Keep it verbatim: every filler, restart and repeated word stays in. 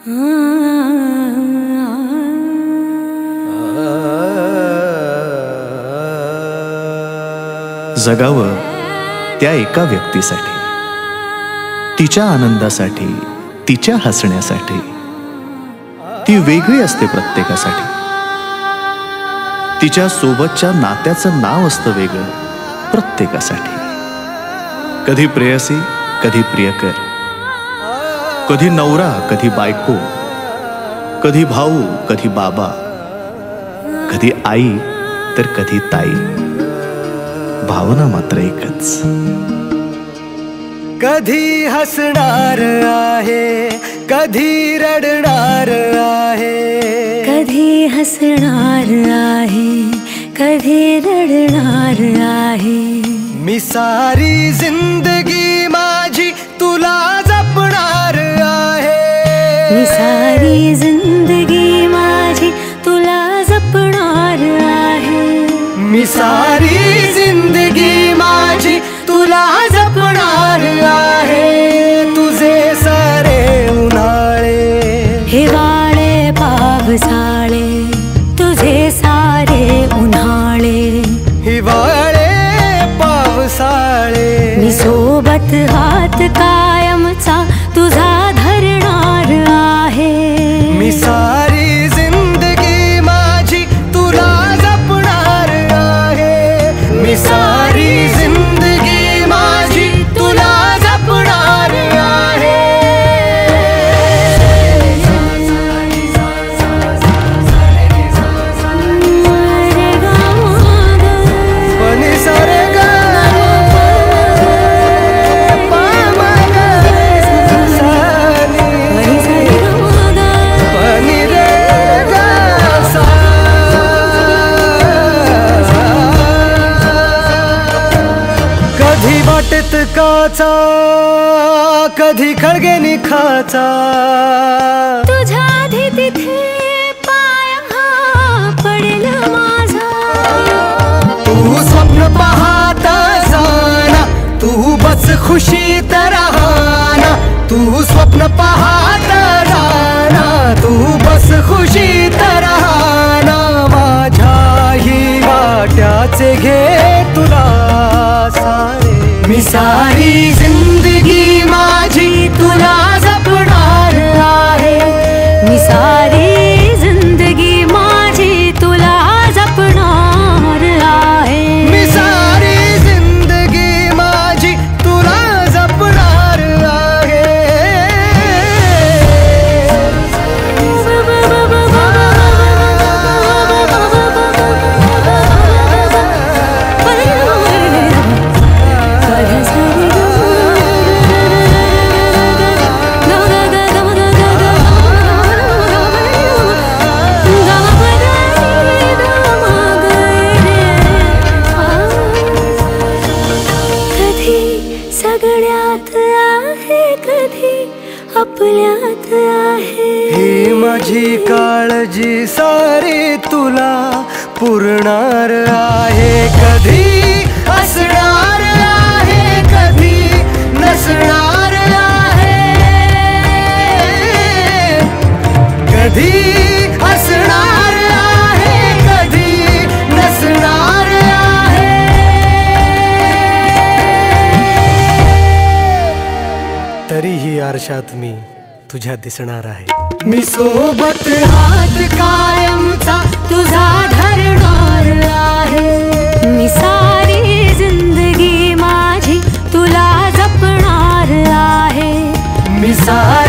जगावं त्या एका व्यक्तीसाठी, तिच्या आनंदासाठी, तिच्या हसण्यासाठी. ती वेगळी असते प्रत्येकासाठी. तिच्या सोबतच्या नात्याचं नाव असतं वेगळं प्रत्येकासाठी. कधी प्रेयसी, कधी प्रियकर, कधी नवरा, कधी बायको, कधी भाऊ, कधी बाबा, कधी आई तर कधी ताई. भावना मात्र एकच. कधी हसणार आहे, कधी रडणार आहे, कधी हसणार आहे, कधी रडणार आहे. मी सारी जिंदगी माझी तुला जपणार आहे. मी सारी जिंदगी माझी तुला जपणार आहे. मी सारी जिंदगी माझी तुला जपणार आहे. तुझे सारे उन्हाळे, हिवाळे, पावसाळे, तुझे सारे उन्हाळे, हिवाळे, पावसाळे. मी सोबत हात कायमचा तुझा धरणार आहे. मी सारी जिंदगी माझी तुला जपणार आहे. मी सारी जिंदगी माझी तुला जपणार आहे. पनी सारे गा वाटेत काचा, कधी खळगे निखाचा. तुझ्या आधी तिथे पाय हा पडेल माझा. तू स्वप्न पाहता जाना, तू बस खुशीत राहना. तू स्वप्न पाहता जाना, तू बस खुशीत राहना. माझ्याही वाट्याचे घे तुला सारे. मी सारी जिंदगी माझी तुला जपणार आहे. मी सारी जिंदगी माझी तुला जपणार आहे. मी सारी जिंदगी माझी तुला जपणार आहे. सगळ्यात आहे, कधी आपल्यात आहे. ही माझी काळजी सारी तुला पुरणार आहे. कधी असणार आहे, कधी नसणार आहे. कधी असणार आहे, कधी नसणार आहे. तरीही आरशात मी तुझ्या दिसणार आहे. मी सोबत हात कायमचा तुझा धरणार आहे. मी सारी जिंदगी माझी तुला जपणार आहे. मी सारी